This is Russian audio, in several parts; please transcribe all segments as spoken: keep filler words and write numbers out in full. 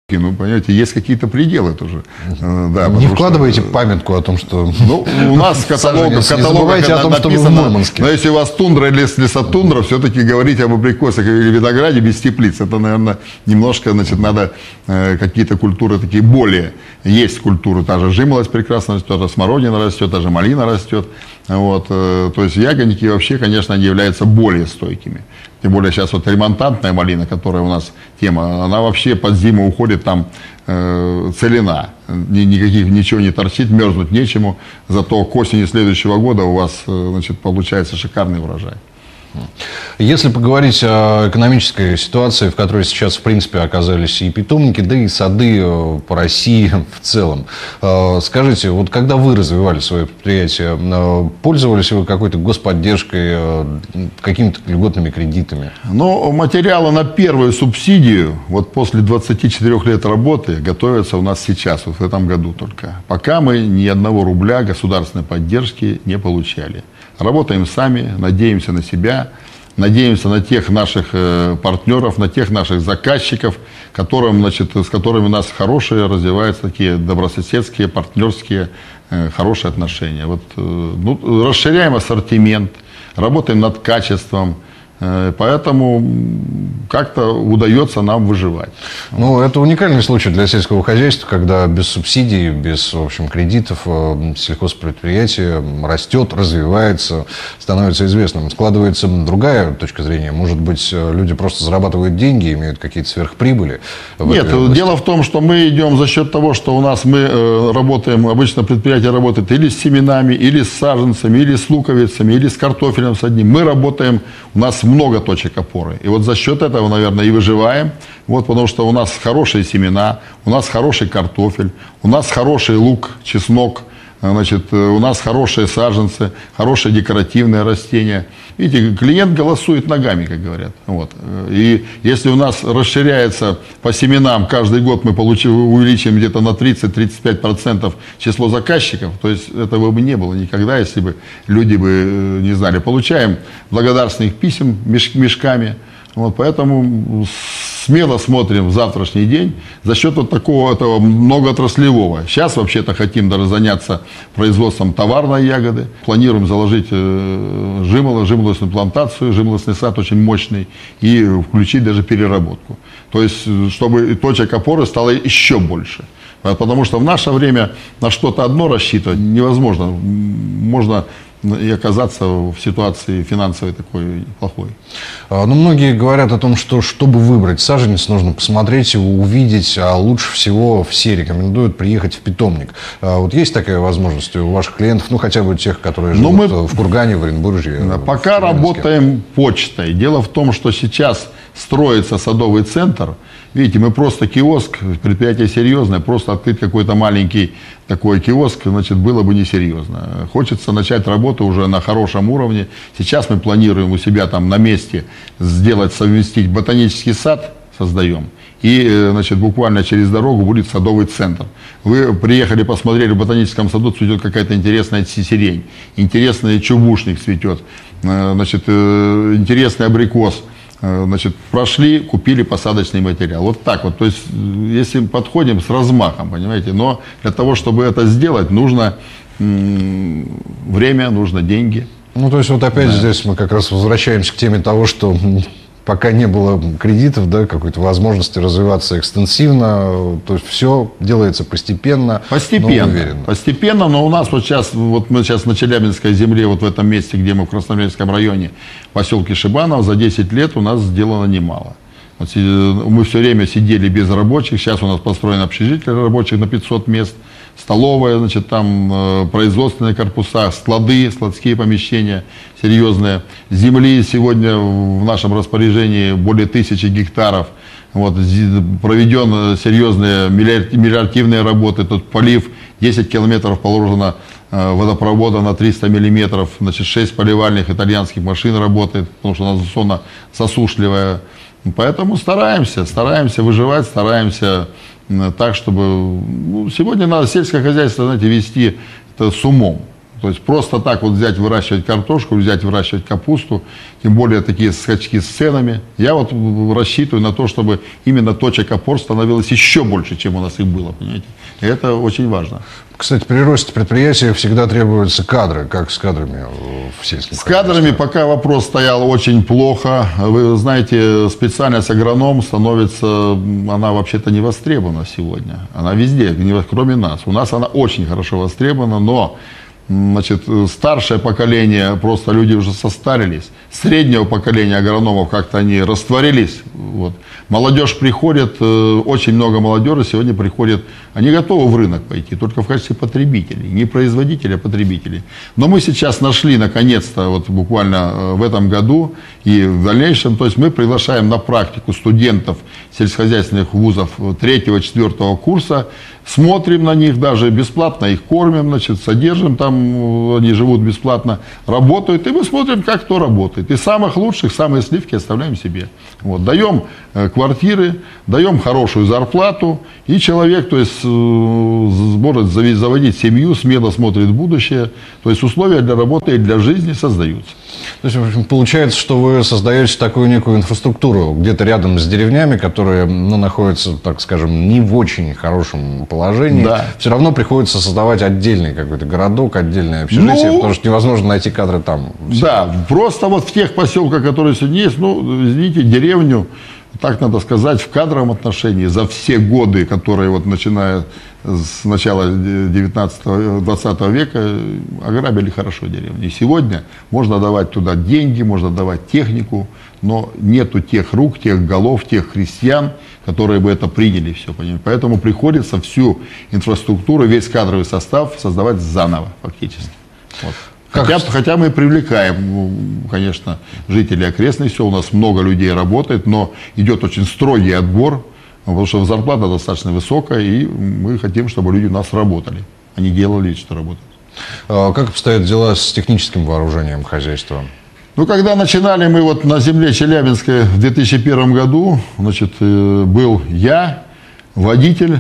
Ну, понимаете, есть какие-то пределы тоже. Да, не вкладываете что... памятку о том, что... Ну, у нас в каталогах, в каталогах о том, написано, что вы в Мурманске. Но если у вас тундра или лесотундра, все-таки говорить об абрикосах или винограде без теплиц, это, наверное, немножко, значит, надо э, какие-то культуры такие более. Есть культуры, та же жимолость прекрасно растет, та смородина растет, та же малина растет. Вот, э, то есть ягодники вообще, конечно, они являются более стойкими. Тем более сейчас вот ремонтантная малина, которая у нас тема, она вообще под зиму уходит там э, целина. Никаких, ничего не торчит, мерзнуть нечему. Зато к осени следующего года у вас, значит, получается шикарный урожай. Если поговорить о экономической ситуации, в которой сейчас, в принципе, оказались и питомники, да и сады по России в целом. Скажите, вот когда вы развивали свое предприятие, пользовались вы какой-то господдержкой, какими-то льготными кредитами? Ну, материалы на первую субсидию, вот после двадцати четырёх лет работы, готовятся у нас сейчас, вот в этом году только. Пока мы ни одного рубля государственной поддержки не получали. Работаем сами, надеемся на себя, надеемся на тех наших э, партнеров, на тех наших заказчиков, которым, значит, с которыми у нас хорошие развиваются такие добрососедские, партнерские, э, хорошие отношения. Вот, э, ну, расширяем ассортимент, работаем над качеством. Поэтому как-то удается нам выживать. Ну, это уникальный случай для сельского хозяйства, когда без субсидий, без, в общем, кредитов сельхозпредприятие растет, развивается, становится известным. Складывается другая точка зрения. Может быть, люди просто зарабатывают деньги, имеют какие-то сверхприбыли? Нет, дело в том, что мы идем за счет того, что у нас мы работаем, обычно предприятие работает или с семенами, или с саженцами, или с луковицами, или с картофелем с одним. Мы работаем, у нас много точек опоры. И вот за счет этого, наверное, и выживаем. Вот, потому что у нас хорошие семена, у нас хороший картофель, у нас хороший лук, чеснок, значит, у нас хорошие саженцы, хорошие декоративные растения. Видите, клиент голосует ногами, как говорят. Вот. И если у нас расширяется по семенам, каждый год мы получим, увеличим где-то на тридцать-тридцать пять процентов число заказчиков, то есть этого бы не было никогда, если бы люди бы не знали. Получаем благодарственных писем мешками. Вот, поэтому смело смотрим в завтрашний день за счет вот такого этого многоотраслевого. Сейчас вообще-то хотим даже заняться производством товарной ягоды. Планируем заложить э, жимоло, жимолостную плантацию, жимолостный сад очень мощный и включить даже переработку. То есть, чтобы точек опоры стало еще больше. Потому что в наше время на что-то одно рассчитывать невозможно. Можно и оказаться в ситуации финансовой такой плохой. Ну, многие говорят о том, что чтобы выбрать саженец, нужно посмотреть его, увидеть, а лучше всего все рекомендуют приехать в питомник. Вот есть такая возможность у ваших клиентов, ну хотя бы тех, которые живут мы в Кургане, в Оренбурге? Пока работаем почтой. Дело в том, что сейчас строится садовый центр. Видите, мы просто киоск, предприятие серьезное, просто открыть какой-то маленький такой киоск, значит, было бы несерьезно. Хочется начать работу уже на хорошем уровне. Сейчас мы планируем у себя там на месте сделать, совместить ботанический сад, создаем. И, значит, буквально через дорогу будет садовый центр. Вы приехали, посмотрели, в ботаническом саду цветет какая-то интересная сирень, интересный чубушник цветет, значит, интересный абрикос. Значит, прошли, купили посадочный материал. Вот так вот. То есть, если подходим с размахом, понимаете, но для того, чтобы это сделать, нужно м- время, нужно деньги. Ну, то есть, вот опять да. Здесь мы как раз возвращаемся к теме того, что пока не было кредитов, да, какой-то возможности развиваться экстенсивно, то есть все делается постепенно, постепенно, но уверенно. Постепенно, но у нас вот сейчас, вот мы сейчас на Челябинской земле, вот в этом месте, где мы в Красноармейском районе, в поселке Шибаново, за десять лет у нас сделано немало. Вот мы все время сидели без рабочих, сейчас у нас построено общежитие рабочих на пятьсот мест, столовая, значит, там производственные корпуса, склады, складские помещения серьезные. Земли сегодня в нашем распоряжении более тысячи гектаров. Вот, проведен серьезные мелиоративные работы. Тут полив, десять километров положено водопровода на триста миллиметров, значит, шесть поливальных итальянских машин работает, потому что у нас зона засушливая. Поэтому стараемся, стараемся выживать, стараемся так, чтобы... Ну, сегодня надо сельское хозяйство, знаете, вести это с умом. То есть просто так вот взять выращивать картошку, взять выращивать капусту, тем более такие скачки с ценами. Я вот рассчитываю на то, чтобы именно точек опор становилось еще больше, чем у нас их было, понимаете. И это очень важно. Кстати, при росте предприятия всегда требуются кадры. Как с кадрами в сельском С кадрами пока вопрос стоял очень плохо. Вы знаете, специальность агроном становится, она вообще-то не востребована сегодня. Она везде, кроме нас. У нас она очень хорошо востребована, но значит, старшее поколение, просто люди уже состарились. Среднего поколения агрономов как-то они растворились. Вот. Молодежь приходит, очень много молодежи сегодня приходит, они готовы в рынок пойти, только в качестве потребителей, не производителей, а потребителей. Но мы сейчас нашли, наконец-то, вот буквально в этом году и в дальнейшем, то есть мы приглашаем на практику студентов сельскохозяйственных вузов третьего-четвертого курса, смотрим на них, даже бесплатно их кормим, значит, содержим, там они живут бесплатно, работают, и мы смотрим, как кто работает. И самых лучших, самые сливки оставляем себе. Вот, даем э, квартиры, даем хорошую зарплату, и человек, то есть, э, может заводить семью, смело смотрит в будущее, то есть условия для работы и для жизни создаются. То есть, в общем, получается, что вы создаете такую некую инфраструктуру где-то рядом с деревнями, которые, ну, находятся, так скажем, не в очень хорошем положении. Да. Все равно приходится создавать отдельный какой-то городок, отдельное общежитие, ну, потому что невозможно найти кадры там. Да, просто вот в тех поселках, которые сегодня есть, ну, извините, деревню, так надо сказать, в кадровом отношении за все годы, которые вот начиная с начала девятнадцатого-двадцатого века, ограбили хорошо деревню. И сегодня можно давать туда деньги, можно давать технику, но нету тех рук, тех голов, тех крестьян, которые бы это приняли все, понимаете. Поэтому приходится всю инфраструктуру, весь кадровый состав создавать заново фактически. Вот. Хотя, хотя мы привлекаем, конечно, жителей окрестных сел, у нас много людей работает, но идет очень строгий отбор, потому что зарплата достаточно высокая, и мы хотим, чтобы люди у нас работали, а не делали вид, что работают. А как обстоят дела с техническим вооружением хозяйства? Ну, когда начинали мы вот на земле Челябинской в две тысячи первом году, значит, был я, водитель,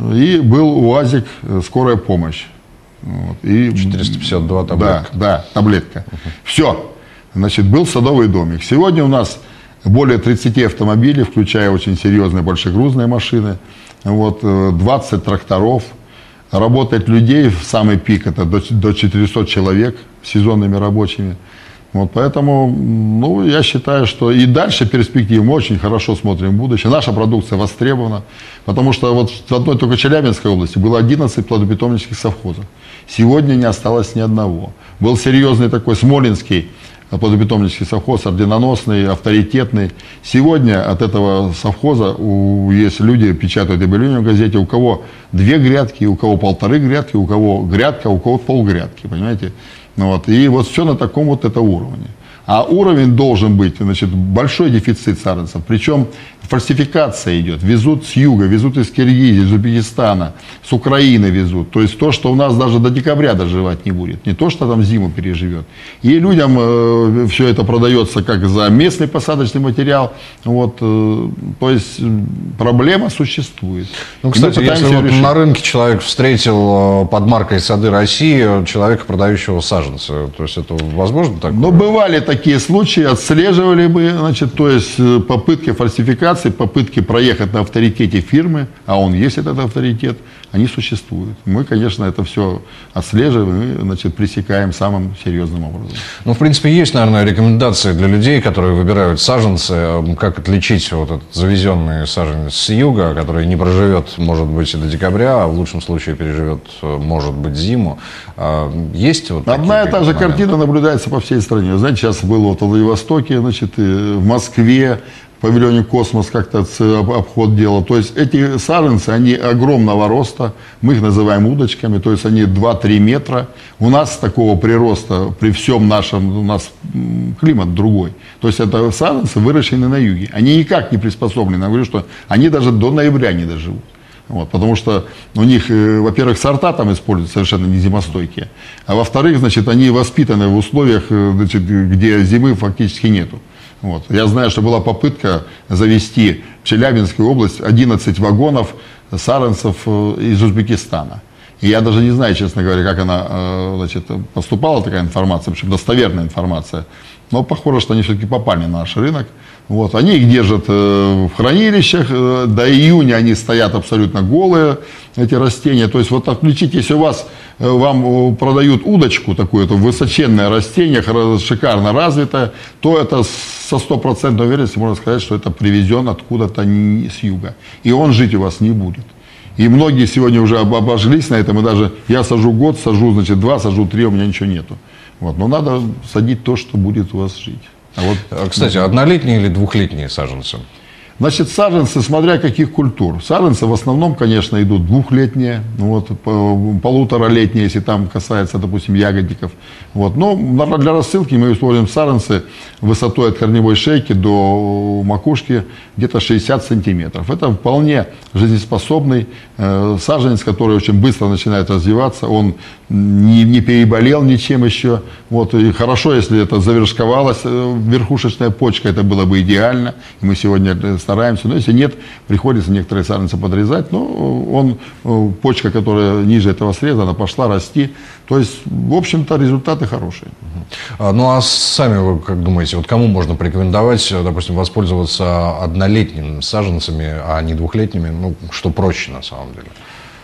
и был УАЗик «Скорая помощь». Вот, и, четыреста пятьдесят два таблетка. Да, да, таблетка. Uh-huh. Все. Значит, был садовый домик. Сегодня у нас более тридцати автомобилей, включая очень серьезные большегрузные машины. Вот, двадцать тракторов. Работает людей в самый пик, это до, до четырёхсот человек сезонными рабочими. Вот, поэтому, ну, я считаю, что и дальше перспективы мы очень хорошо смотрим в будущее. Наша продукция востребована, потому что вот в одной только Челябинской области было одиннадцать плодопитомнических совхозов. Сегодня не осталось ни одного. Был серьезный такой Смолинский плодопитомнический совхоз, орденоносный, авторитетный. Сегодня от этого совхоза у, есть люди, печатают объявления в газете, у кого две грядки, у кого полторы грядки, у кого грядка, у кого полгрядки, понимаете? Вот. И вот все на таком вот это уровне. А уровень должен быть, значит, большой дефицит саженцев. Причем фальсификация идет. Везут с юга, везут из Киргизии, из Узбекистана, с Украины везут. То есть то, что у нас даже до декабря доживать не будет. Не то, что там зиму переживет. И людям э, все это продается как за местный посадочный материал. Вот, э, то есть проблема существует. Ну, кстати, если вот на рынке человек встретил под маркой «Сады России» человека, продающего саженцы, то есть это возможно такое? Ну, бывали такие случаи, отслеживали бы, значит, то есть попытки фальсификации, попытки проехать на авторитете фирмы, а он есть этот авторитет, они существуют. Мы, конечно, это все отслеживаем и, значит, пресекаем самым серьезным образом. Ну, в принципе, есть, наверное, рекомендации для людей, которые выбирают саженцы, как отличить вот этот завезенный саженец с юга, который не проживет, может быть, и до декабря, а в лучшем случае переживет, может быть, зиму. Есть вот одна и та же картина наблюдается по всей стране. Знаете, сейчас было вот в Владивостоке, значит, в Москве, в павильоне «Космос» как-то обход делал. То есть эти саженцы, они огромного роста, мы их называем удочками, то есть они два-три метра. У нас такого прироста при всем нашем, у нас климат другой. То есть это саженцы выращены на юге. Они никак не приспособлены. Я говорю, что они даже до ноября не доживут. Вот, потому что у них, во-первых, сорта там используют совершенно не зимостойкие, а во-вторых, значит, они воспитаны в условиях, значит, где зимы фактически нету. Вот. Я знаю, что была попытка завести в Челябинскую область одиннадцать вагонов саженцев из Узбекистана. И я даже не знаю, честно говоря, как она, значит, поступала, такая информация, в общем, достоверная информация. Но похоже, что они все-таки попали на наш рынок. Вот. Они их держат в хранилищах, до июня они стоят абсолютно голые, эти растения. То есть вот отключить, если у вас, вам продают удочку, такое это высоченное растение, шикарно развитое, то это со стопроцентной уверенностью можно сказать, что это привезен откуда-то не с юга. И он жить у вас не будет. И многие сегодня уже обожглись на этом, и даже я сажу год, сажу, значит, два, сажу три, у меня ничего нету. Вот. Но надо садить то, что будет у вас жить. А вот, кстати, однолетние или двухлетние саженцы? Значит, саженцы, смотря каких культур. Саженцы в основном, конечно, идут двухлетние, вот, полуторалетние, если там касается, допустим, ягодников. Вот. Но для рассылки мы используем саженцы высотой от корневой шейки до макушки где-то шестьдесят сантиметров. Это вполне жизнеспособный э, саженец, который очень быстро начинает развиваться. Он не, не переболел ничем еще. Вот. И хорошо, если это завершковалась э, верхушечная почка, это было бы идеально. И мы сегодня стараемся. Но если нет, приходится некоторые саженцы подрезать. Но он, э, почка, которая ниже этого среза, она пошла расти. То есть, в общем-то, результаты хорошие. А, ну, а сами вы как думаете, вот кому можно порекомендовать, допустим, воспользоваться однолетними саженцами, а не двухлетними, ну, что проще на самом деле?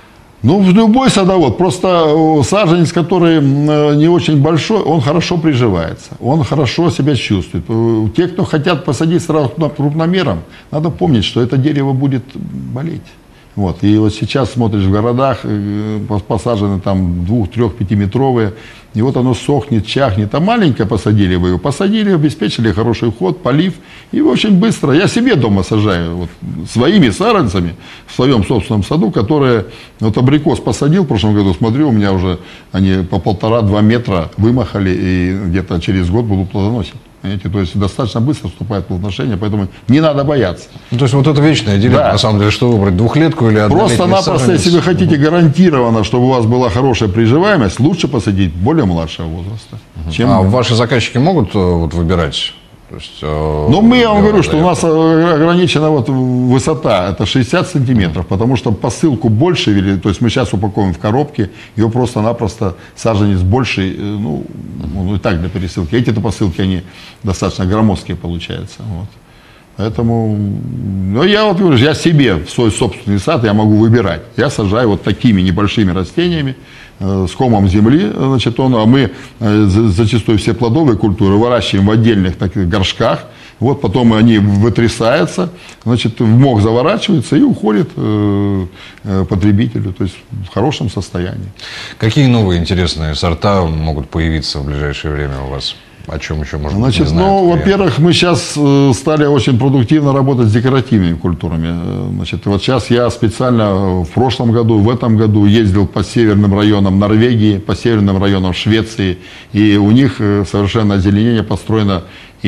Ну, любой садовод, просто саженец, который не очень большой, он хорошо приживается, он хорошо себя чувствует. Те, кто хотят посадить сразу крупномером, надо помнить, что это дерево будет болеть. Вот. И вот сейчас смотришь в городах, посажены там двух-, трех-, пятиметровые, и вот оно сохнет, чахнет. А маленькое посадили вы его, посадили, обеспечили хороший уход, полив, и очень быстро. Я себе дома сажаю вот, своими саженцами в своем собственном саду, которые, вот абрикос посадил в прошлом году, смотрю, у меня уже они по полтора-два метра вымахали, и где-то через год буду плодоносить. Понимаете? То есть достаточно быстро вступает в отношения, поэтому не надо бояться. Ну, то есть вот это вечная дилемма, да. На самом деле, что выбрать, двухлетку или однолетний Просто-напросто, саженец? если вы хотите угу. гарантированно, чтобы у вас была хорошая приживаемость, лучше посадить более младшего возраста. Угу. Чем а ваши заказчики могут вот, выбирать? То есть, э, ну, мы, я вам говорю, что у нас ограничена вот высота, это шестьдесят сантиметров, потому что посылку больше вели, то есть мы сейчас упаковываем в коробке, ее просто-напросто саженец больше, ну, ну, и так для пересылки. Эти-то посылки, они достаточно громоздкие получаются, вот. Поэтому, ну, я вот говорю, я себе в свой собственный сад я могу выбирать. Я сажаю вот такими небольшими растениями, с комом земли, значит, он, а мы зачастую все плодовые культуры выращиваем в отдельных таких горшках, вот потом они вытрясаются, значит, в мох заворачивается и уходит э, потребителю, то есть в хорошем состоянии. Какие новые интересные сорта могут появиться в ближайшее время у вас? О чем еще можно Значит, не знают, ну, во-первых, мы сейчас э, стали очень продуктивно работать с декоративными культурами. Значит, вот сейчас я специально в прошлом году, в этом году ездил по северным районам Норвегии, по северным районам Швеции, и у них совершенно озеленение построено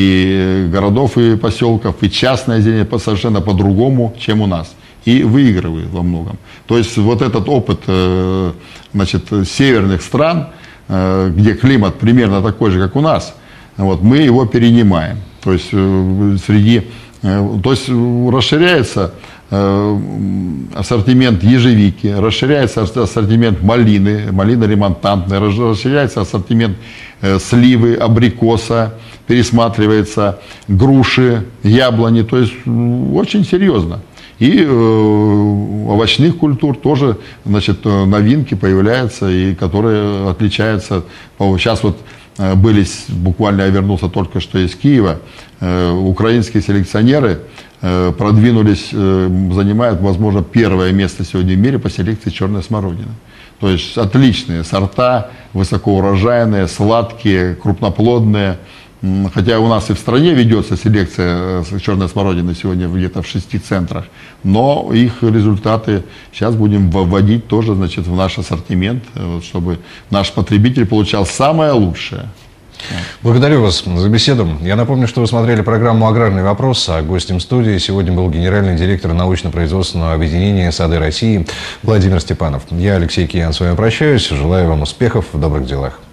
и городов, и поселков, и частное озеленение совершенно по-другому, чем у нас. И выигрывает во многом. То есть вот этот опыт, э, значит, северных стран, э, где климат примерно такой же, как у нас, вот, мы его перенимаем. То есть, э, среди, э, то есть расширяется э, ассортимент ежевики, расширяется ассортимент малины, малина ремонтантная, расширяется ассортимент э, сливы, абрикоса, пересматривается груши, яблони. То есть очень серьезно. И э, овощных культур тоже, значит, новинки появляются, и которые отличаются. Сейчас вот были, буквально я вернулся только что из Киева, э, украинские селекционеры э, продвинулись, э, занимают, возможно, первое место сегодня в мире по селекции черной смородины. То есть отличные сорта, высокоурожайные, сладкие, крупноплодные. Хотя у нас и в стране ведется селекция черной смородины сегодня где-то в шести центрах, но их результаты сейчас будем вводить тоже, значит, в наш ассортимент, чтобы наш потребитель получал самое лучшее. Благодарю вас за беседу. Я напомню, что вы смотрели программу «Аграрный вопрос», а гостем студии сегодня был генеральный директор научно-производственного объединения «Сады России» Владимир Степанов. Я, Алексей Киян, с вами прощаюсь. Желаю вам успехов в добрых делах.